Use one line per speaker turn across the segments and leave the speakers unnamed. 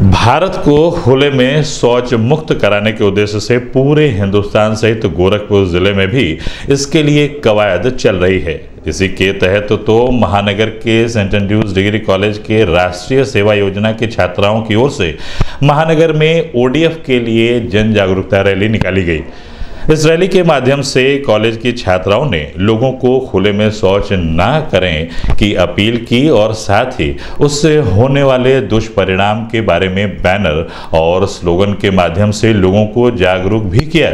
भारत को खुले में शौच मुक्त कराने के उद्देश्य से पूरे हिंदुस्तान सहित गोरखपुर जिले में भी इसके लिए कवायद चल रही है। इसी के तहत तो महानगर के सेंट एंड्रयूज डिग्री कॉलेज के राष्ट्रीय सेवा योजना की छात्राओं की ओर से महानगर में ओडीएफ के लिए जन जागरूकता रैली निकाली गई। इस रैली के माध्यम से कॉलेज की छात्राओं ने लोगों को खुले में शौच ना करें की अपील की और साथ ही उससे होने वाले दुष्परिणाम के बारे में बैनर और स्लोगन के माध्यम से लोगों को जागरूक भी किया।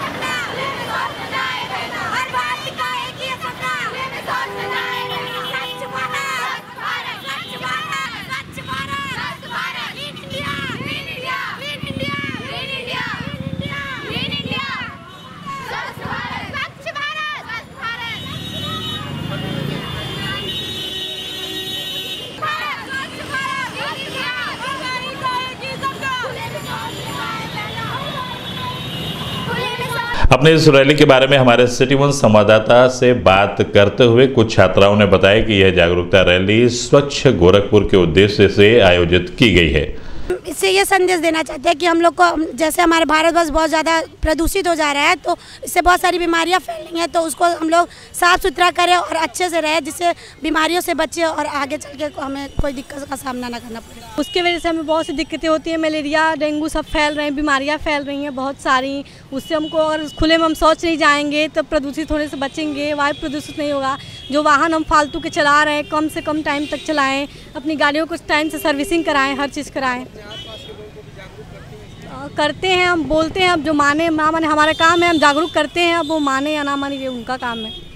अपने इस रैली के बारे में हमारे सिटी वन संवाददाता से बात करते हुए कुछ छात्राओं ने बताया कि यह जागरूकता रैली स्वच्छ गोरखपुर के उद्देश्य से आयोजित की गई है।
इससे ये संदेश देना चाहते हैं कि हम लोग को, जैसे हमारे भारतवर्ष बहुत ज़्यादा प्रदूषित हो जा रहा है, तो इससे बहुत सारी बीमारियां फैल रही हैं, तो उसको हम लोग साफ़ सुथरा करें और अच्छे से रहे, जिससे बीमारियों से बचे और आगे चल के हमें कोई दिक्कत का सामना ना करना पड़े।
उसकी वजह से हमें बहुत सी दिक्कतें होती हैं, मलेरिया, डेंगू सब फैल रहे हैं, बीमारियाँ फैल रही हैं बहुत सारी। उससे हमको अगर खुले में हम शौच नहीं जाएंगे तो प्रदूषित होने से बचेंगे, वायु प्रदूषित नहीं होगा। जो वाहन हम फालतू के चला रहे हैं कम से कम टाइम तक चलाएँ, अपनी गाड़ियों को टाइम से सर्विसिंग कराएँ, हर चीज़ कराएँ। करते हैं, हम बोलते हैं, अब जो माने ना माने हमारा काम है, हम जागरूक करते हैं, अब वो माने या ना माने ये उनका काम है।